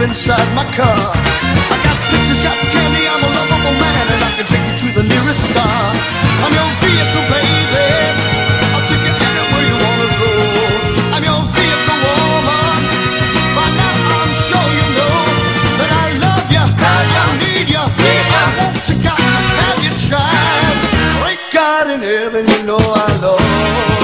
inside my car. I got pictures, got candy, I'm a lovable man, and I can take you to the nearest star. I'm your vehicle, baby, I'll take you anywhere you wanna go. I'm your vehicle, woman, by now I'm sure you know that I love you, I need you, I want you, got to have your child. Great God in heaven, you know I love you.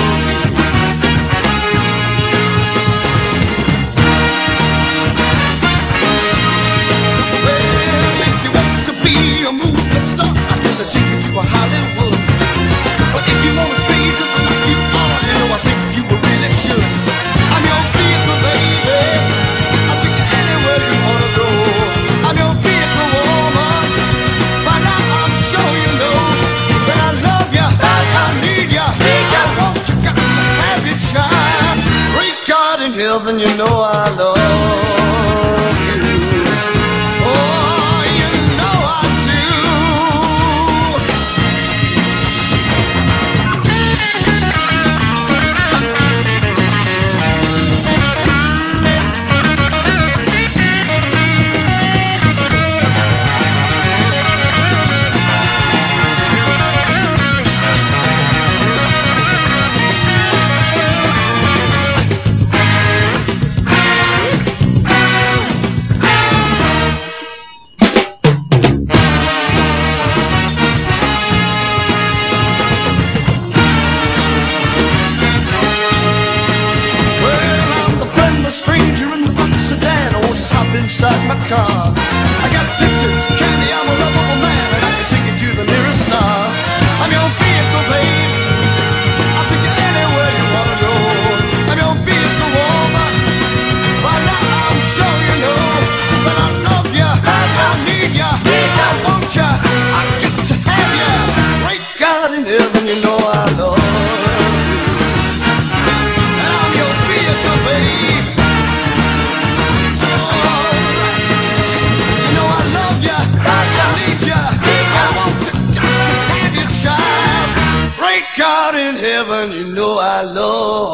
Hollywood. But if you wanna stay just like you are, you know I think you really should. I'm your vehicle, baby, I'll take you anywhere you wanna go. I'm your vehicle, woman, by now I'm sure you know that I love you, I need you, I want you, got to have your child. Great God in heaven, you know I love you. Oh, you know I do. Inside my car, I got pictures, candy, I'm a lovable man, and I can take you to the nearest star. I'm your vehicle, babe, I'll take you anywhere you wanna go. I'm your vehicle, woman, by now I'm sure you know that I love you, I need you, I want you, I get to have you. Great God in heaven, you know I love you. And I'm your vehicle, babe. God in heaven, you know I love